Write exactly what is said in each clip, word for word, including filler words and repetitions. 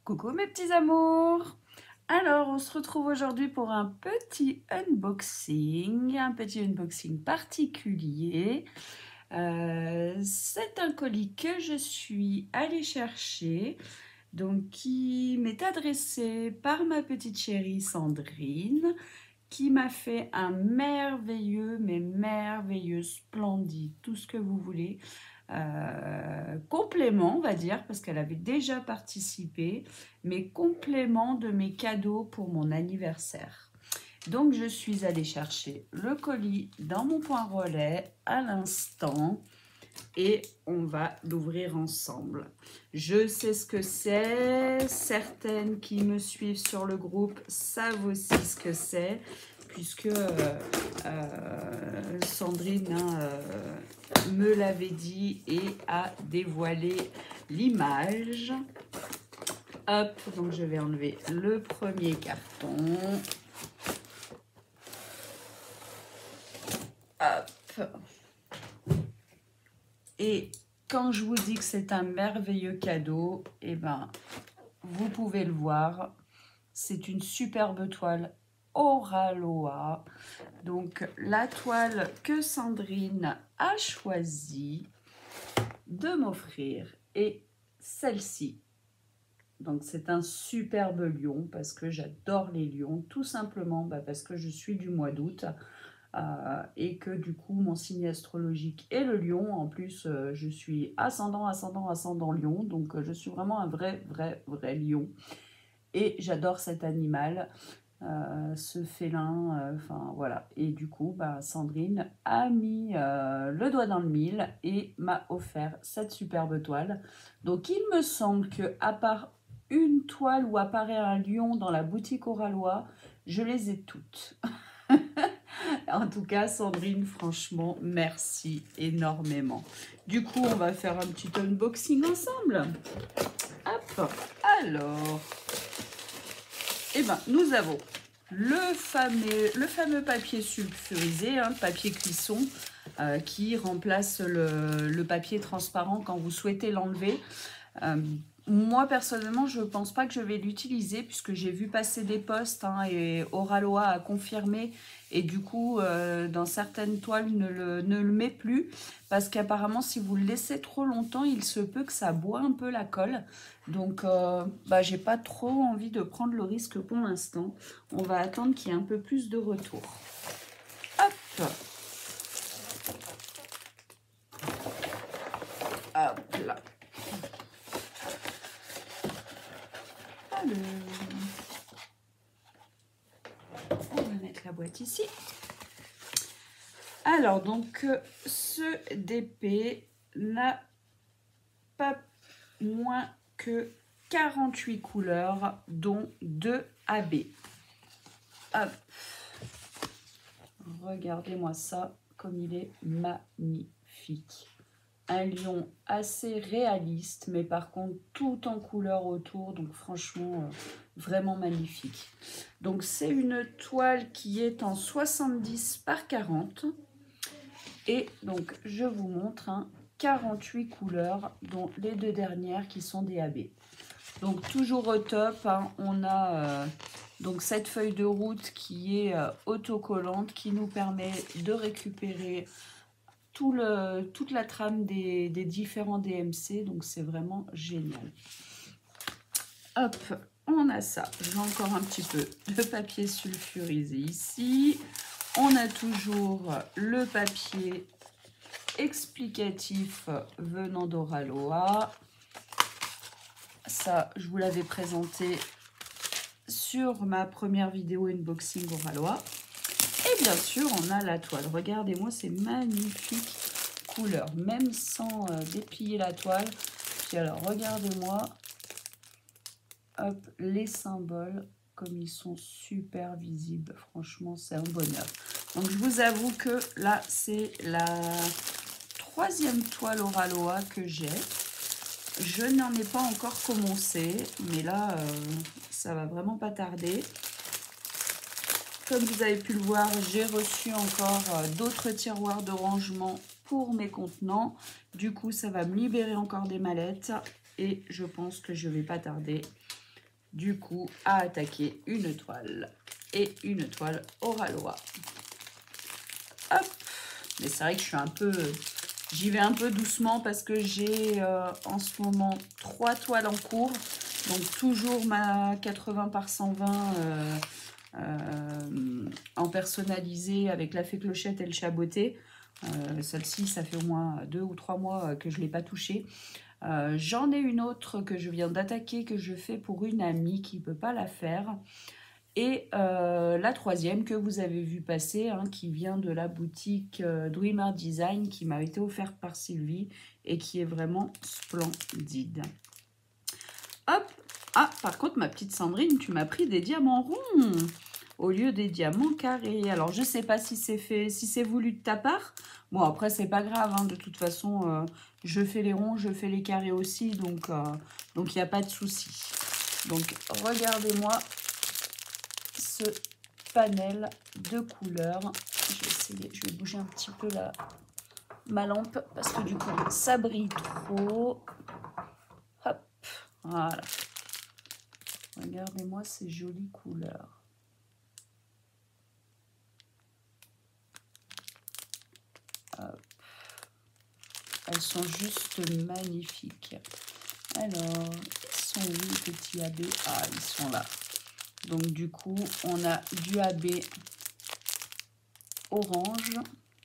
Coucou mes petits amours! Alors, on se retrouve aujourd'hui pour un petit unboxing, un petit unboxing particulier. Euh, c'est un colis que je suis allée chercher, donc qui m'est adressé par ma petite chérie Sandrine, qui m'a fait un merveilleux, mais merveilleux, splendide, tout ce que vous voulez, euh, complément, on va dire, parce qu'elle avait déjà participé, mais complément de mes cadeaux pour mon anniversaire. Donc, je suis allée chercher le colis dans mon point relais à l'instant et on va l'ouvrir ensemble. Je sais ce que c'est. Certaines qui me suivent sur le groupe savent aussi ce que c'est, puisque euh, euh, Sandrine hein, euh, me l'avait dit et a dévoilé l'image. Hop, donc je vais enlever le premier carton. Hop. Et quand je vous dis que c'est un merveilleux cadeau, eh ben, vous pouvez le voir. C'est une superbe toile Oraloa. Donc, la toile que Sandrine a choisi de m'offrir est celle-ci. Donc, c'est un superbe lion parce que j'adore les lions, tout simplement bah, parce que je suis du mois d'août. Euh, et que du coup mon signe astrologique est le lion. En plus euh, je suis ascendant ascendant ascendant lion, donc euh, je suis vraiment un vrai vrai vrai lion et j'adore cet animal, euh, ce félin, enfin euh, voilà. Et du coup bah, Sandrine a mis euh, le doigt dans le mille et m'a offert cette superbe toile. Donc il me semble que à part une toile où apparaît un lion dans la boutique Oralois, je les ai toutes. En tout cas, Sandrine, franchement, merci énormément. Du coup, on va faire un petit unboxing ensemble. Hop, alors, eh ben, nous avons le fameux, le fameux papier sulfurisé, hein, papier cuisson, euh, qui remplace le, le papier transparent quand vous souhaitez l'enlever. Euh, moi, personnellement, je ne pense pas que je vais l'utiliser puisque j'ai vu passer des posts hein, et Oraloa a confirmé. Et du coup, euh, dans certaines toiles, ne le, ne le met plus parce qu'apparemment, si vous le laissez trop longtemps, il se peut que ça boit un peu la colle. Donc, euh, bah, j'ai pas trop envie de prendre le risque pour l'instant. On va attendre qu'il y ait un peu plus de retour. Hop! Hop là! Alors, on va mettre la boîte ici. Alors, donc, ce D P n'a pas moins que quarante-huit couleurs, dont deux A B. Hop. Regardez-moi ça, comme il est magnifique. Un lion assez réaliste, mais par contre tout en couleur autour, donc franchement euh, vraiment magnifique. Donc c'est une toile qui est en soixante-dix par quarante et donc je vous montre hein, quarante-huit couleurs, dont les deux dernières qui sont des A B. Donc toujours au top, hein, on a euh, donc cette feuille de route qui est euh, autocollante, qui nous permet de récupérer Tout le, toute la trame des, des différents D M C, donc c'est vraiment génial. Hop, on a ça. J'ai encore un petit peu de papier sulfurisé ici. On a toujours le papier explicatif venant d'Oraloa. Ça, je vous l'avais présenté sur ma première vidéo unboxing Oraloa. Et bien sûr, on a la toile. Regardez-moi ces magnifiques couleurs, même sans euh, déplier la toile. Puis alors, regardez-moi, hop, les symboles, comme ils sont super visibles. Franchement, c'est un bonheur. Donc, je vous avoue que là, c'est la troisième toile Oraloa que j'ai. Je n'en ai pas encore commencé, mais là, euh, ça va vraiment pas tarder. Comme vous avez pu le voir, j'ai reçu encore euh, d'autres tiroirs de rangement pour mes contenants. Du coup, ça va me libérer encore des mallettes et je pense que je ne vais pas tarder du coup à attaquer une toile et une toile Oraloa. Hop. Mais c'est vrai que je suis un peu... J'y vais un peu doucement parce que j'ai euh, en ce moment trois toiles en cours. Donc toujours ma quatre-vingts par cent vingt euh, euh, en personnalisé avec la fée clochette et le chaboté. Euh, Celle-ci, ça fait au moins deux ou trois mois que je ne l'ai pas touchée. Euh, J'en ai une autre que je viens d'attaquer, que je fais pour une amie qui ne peut pas la faire. Et euh, la troisième que vous avez vu passer, hein, qui vient de la boutique euh, Dream Art Design, qui m'a été offerte par Sylvie et qui est vraiment splendide. Hop. Ah, par contre, ma petite Sandrine, tu m'as pris des diamants ronds au lieu des diamants carrés. Alors, je ne sais pas si c'est fait, si c'est voulu de ta part. Bon, après, c'est pas grave. Hein, de toute façon, euh, je fais les ronds, je fais les carrés aussi. Donc, euh, donc il n'y a pas de souci. Donc, regardez-moi ce panel de couleurs. Je vais essayer, je vais bouger un petit peu la, ma lampe parce que du coup, ça brille trop. Hop, voilà. Regardez-moi ces jolies couleurs. Hop. Elles sont juste magnifiques. Alors, ils sont où les petits A B? Ah, ils sont là. Donc du coup, on a du A B orange.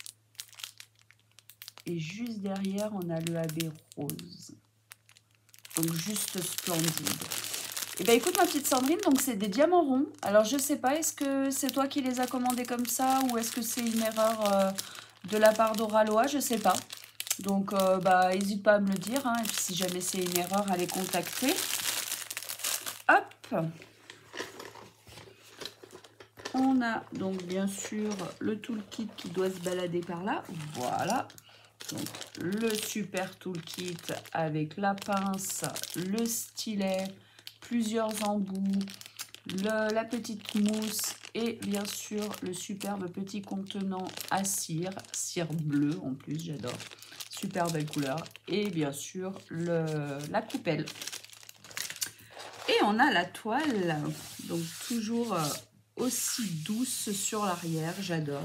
Et juste derrière, on a le A B rose. Donc juste splendide. Et bien écoute ma petite Sandrine, donc c'est des diamants ronds. Alors je sais pas, est-ce que c'est toi qui les as commandés comme ça ou est-ce que c'est une erreur euh, de la part d'Oraloa? Je sais pas. Donc euh, bah n'hésite pas à me le dire. Hein, et puis si jamais c'est une erreur, à les contacter. Hop. On a donc bien sûr le toolkit qui doit se balader par là. Voilà. Donc le super toolkit avec la pince, le stylet, plusieurs embouts, le, la petite mousse et bien sûr le superbe petit contenant à cire, cire bleue en plus, j'adore, super belle couleur, et bien sûr le, la coupelle. Et on a la toile, donc toujours euh, aussi douce sur l'arrière, j'adore.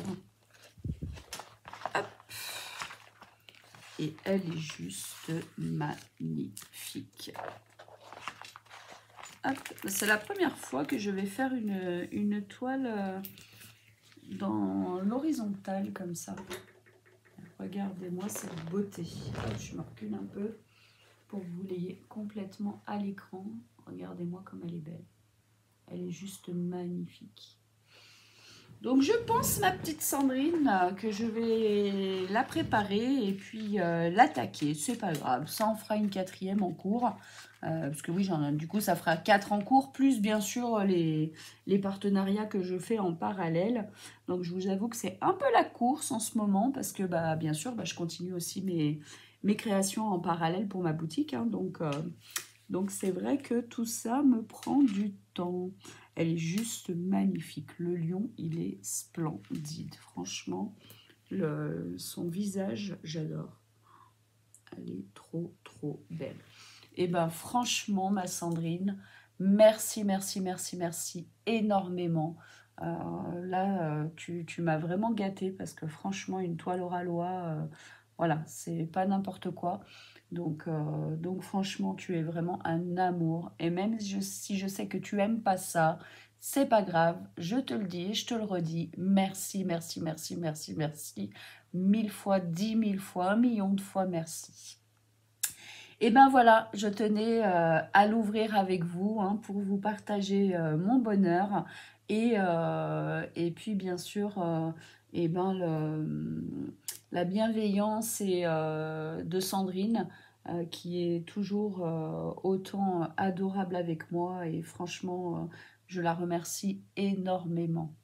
Et elle est juste magnifique. C'est la première fois que je vais faire une, une toile dans l'horizontale comme ça. Regardez-moi cette beauté. Je me recule un peu pour que vous l'ayez complètement à l'écran. Regardez-moi comme elle est belle. Elle est juste magnifique. Donc je pense, ma petite Sandrine, que je vais la préparer et puis euh, l'attaquer. C'est pas grave, ça en fera une quatrième en cours. Euh, parce que oui, j'en ai, du coup, ça fera quatre en cours, plus bien sûr les, les partenariats que je fais en parallèle. Donc je vous avoue que c'est un peu la course en ce moment, parce que bah, bien sûr, bah, je continue aussi mes, mes créations en parallèle pour ma boutique. Hein, donc euh, donc c'est vrai que tout ça me prend du temps. Elle est juste magnifique. Le lion, il est splendide. Franchement, le, son visage, j'adore. Elle est trop, trop belle. Et ben franchement, ma Sandrine, merci, merci, merci, merci énormément. Euh, là, euh, tu, tu m'as vraiment gâtée parce que franchement, une toile Oraloa, euh, voilà, c'est pas n'importe quoi. Donc, euh, donc franchement, tu es vraiment un amour. Et même si je, si je sais que tu aimes pas ça, c'est pas grave. Je te le dis, je te le redis. Merci, merci, merci, merci, merci. Mille fois, dix mille fois, un million de fois, merci. Et ben voilà, je tenais euh, à l'ouvrir avec vous hein, pour vous partager euh, mon bonheur. Et, euh, et puis bien sûr, euh, et ben le, la bienveillance et, euh, de Sandrine euh, qui est toujours euh, autant adorable avec moi. Et franchement, euh, je la remercie énormément.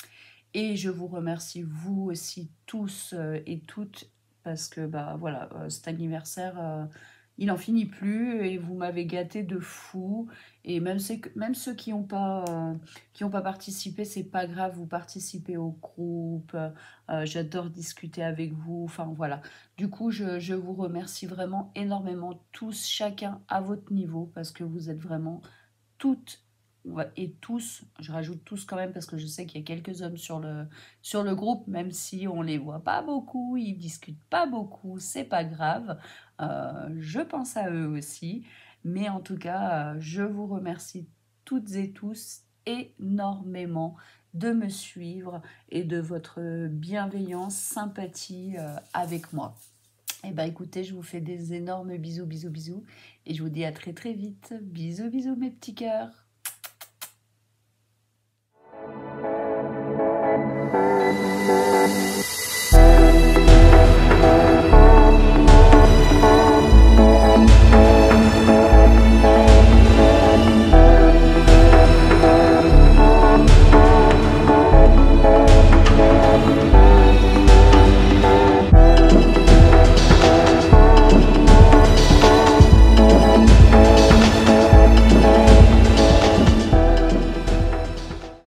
Et je vous remercie vous aussi tous euh, et toutes parce que bah voilà, euh, cet anniversaire... Euh, il n'en finit plus et vous m'avez gâté de fou. Et même ceux, même ceux qui n'ont pas, euh, qui ont pas participé, c'est pas grave, vous participez au groupe. Euh, J'adore discuter avec vous. Enfin voilà. Du coup, je, je vous remercie vraiment énormément, tous, chacun à votre niveau, parce que vous êtes vraiment toutes on va- et tous, je rajoute tous quand même parce que je sais qu'il y a quelques hommes sur le, sur le groupe, même si on les voit pas beaucoup, ils discutent pas beaucoup, c'est pas grave. Euh, je pense à eux aussi. Mais en tout cas, euh, je vous remercie toutes et tous énormément de me suivre et de votre bienveillance, sympathie euh, avec moi. Eh bien écoutez, je vous fais des énormes bisous, bisous, bisous et je vous dis à très très vite. Bisous, bisous mes petits cœurs.